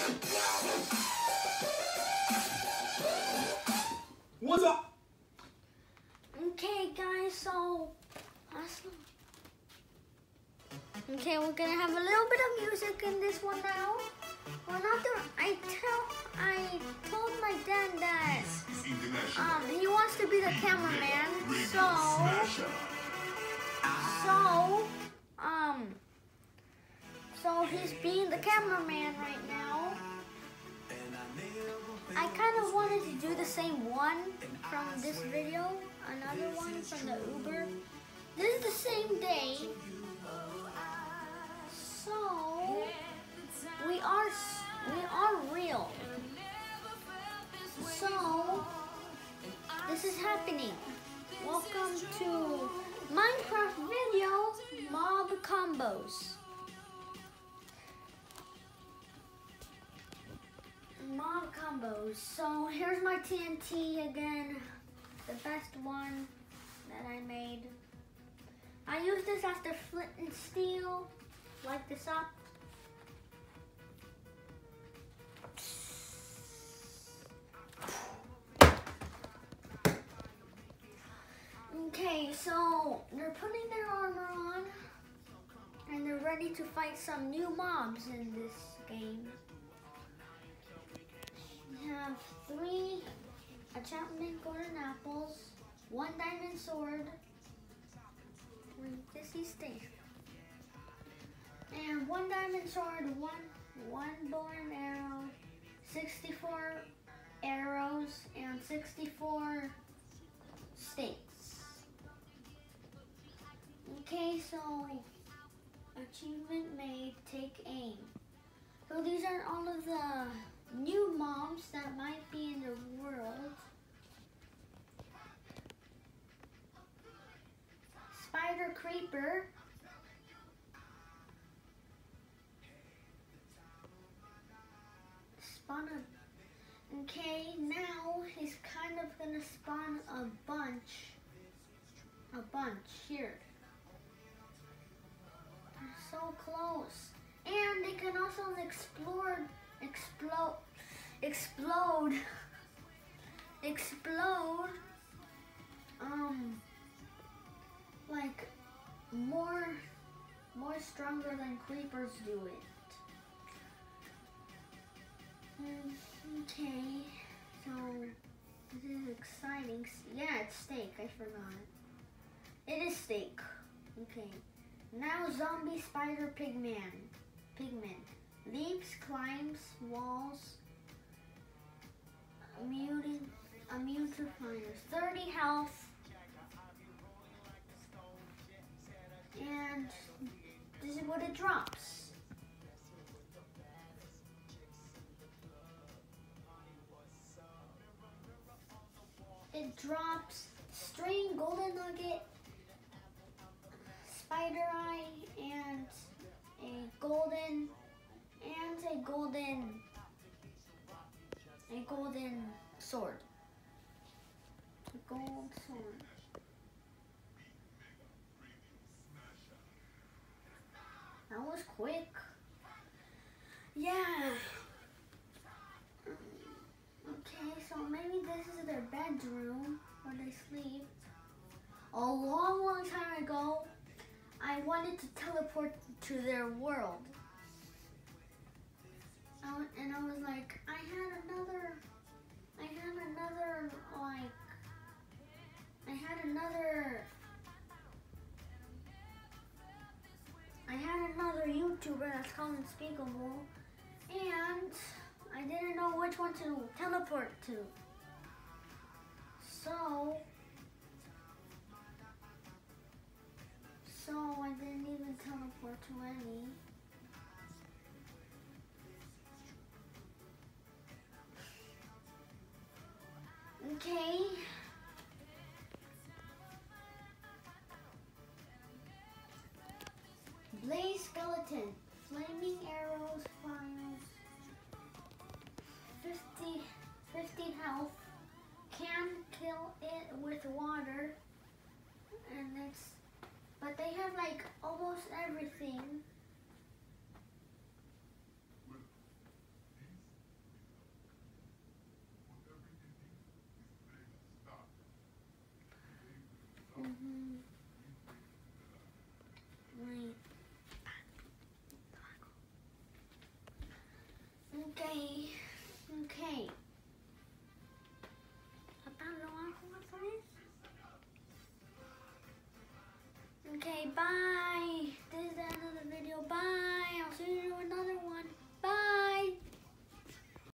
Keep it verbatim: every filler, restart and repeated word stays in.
What's up? Okay, guys, so okay, we're gonna have a little bit of music in this one now. We're not doing. I tell. I told my dad that um he wants to be the cameraman, so so um so he's being the cameraman right now. I kind of wanted to do the same one from this video, another one from the Uber. This is the same day, so we are we are real. So this is happening. Welcome to Minecraft video mob combos. Mob combos. So here's my T N T again, the best one that I made. I use this after flint and steel. Light this up. Okay, so they're putting their armor on and they're ready to fight some new mobs in this game. We have three enchantment golden apples, one diamond sword, this is stage, and one diamond sword, one one bow and arrow, sixty-four arrows, and sixty-four stakes. Okay, so achievement made, take aim. So these are all of the new mobs that might be in the world. Spider creeper. Spawn a. Okay, now he's kind of gonna spawn a bunch. A bunch here. So close. And they can also explore, explode, explode, explode, um, like more, more stronger than creepers do it. Mm, okay, so this is exciting. Yeah, it's steak, I forgot. It is steak, okay. Now zombie spider pigman. Pigman. Leaps, climbs, walls. Immune, immune to fires. thirty health. And this is what it drops. It drops string, golden nugget, spider eye, and a golden, and a golden, a golden sword. A gold sword. That was quick. Yeah. Okay, so maybe this is their bedroom where they sleep. A long, long time ago, I wanted to teleport to their world. I w and I was like, I had another, I had another, like, I had another, I had another YouTuber that's called Unspeakable, and I didn't know which one to teleport to. So, So I didn't even teleport to any. Okay. Blaze skeleton. Flaming arrows, fires. fifty, fifty health. Can kill it with water. And it's But they have like almost everything. Okay. Okay. About no for this. Okay, bye.